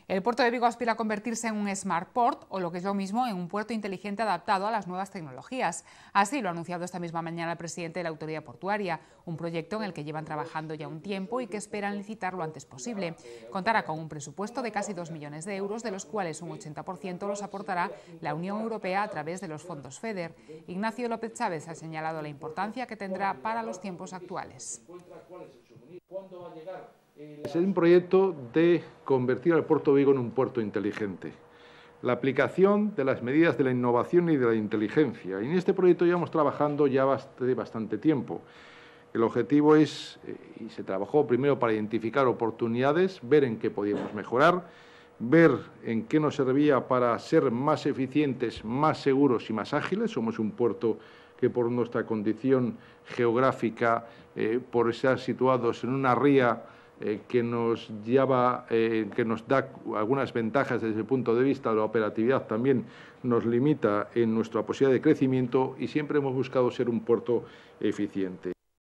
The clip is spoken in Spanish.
El puerto de Vigo aspira a convertirse en un Smart Port, o lo que es lo mismo, en un puerto inteligente adaptado a las nuevas tecnologías. Así lo ha anunciado esta misma mañana el presidente de la Autoridad Portuaria, un proyecto en el que llevan trabajando ya un tiempo y que esperan licitar lo antes posible. Contará con un presupuesto de casi 2 millones de euros, de los cuales un 80% los aportará la Unión Europea a través de los fondos FEDER. Ignacio López Chávez ha señalado la importancia que tendrá para los tiempos actuales. Es un proyecto de convertir al puerto de Vigo en un puerto inteligente. La aplicación de las medidas de la innovación y de la inteligencia. Y en este proyecto llevamos trabajando ya bastante tiempo. El objetivo es, y se trabajó primero para identificar oportunidades, ver en qué podíamos mejorar, ver en qué nos servía para ser más eficientes, más seguros y más ágiles. Somos un puerto que por nuestra condición geográfica, por estar situados en una ría que nos da algunas ventajas desde el punto de vista de la operatividad, también nos limita en nuestra posibilidad de crecimiento y siempre hemos buscado ser un puerto eficiente.